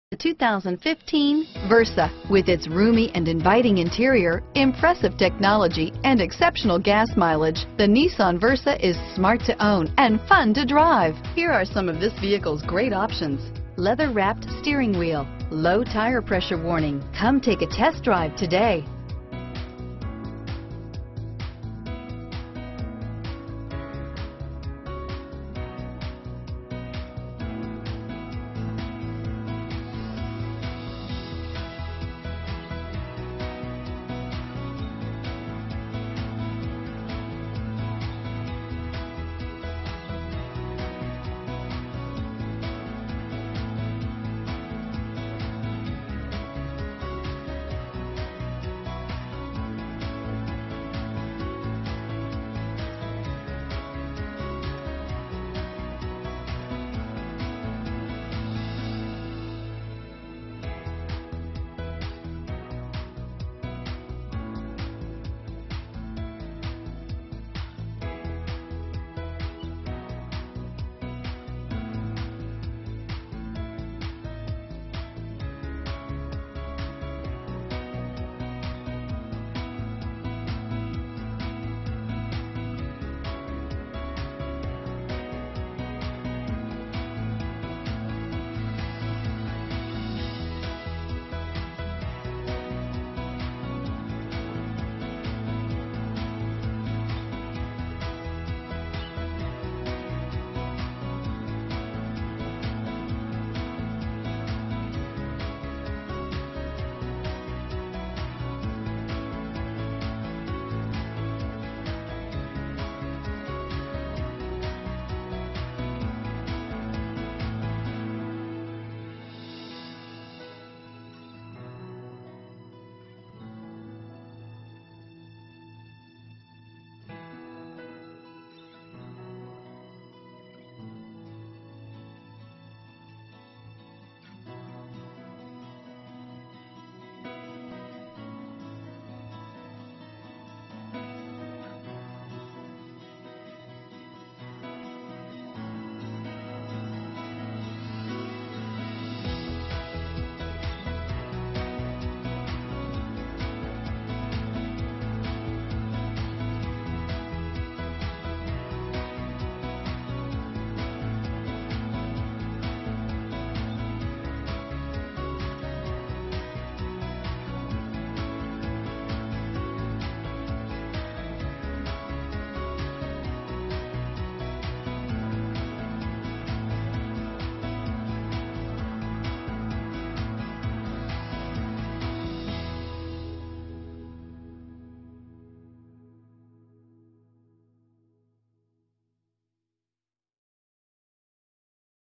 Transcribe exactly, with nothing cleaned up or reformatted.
The two thousand fifteen Versa. With its roomy and inviting interior, impressive technology, and exceptional gas mileage, the Nissan Versa is smart to own and fun to drive. Here are some of this vehicle's great options: leather-wrapped steering wheel, low tire pressure warning. Come take a test drive today.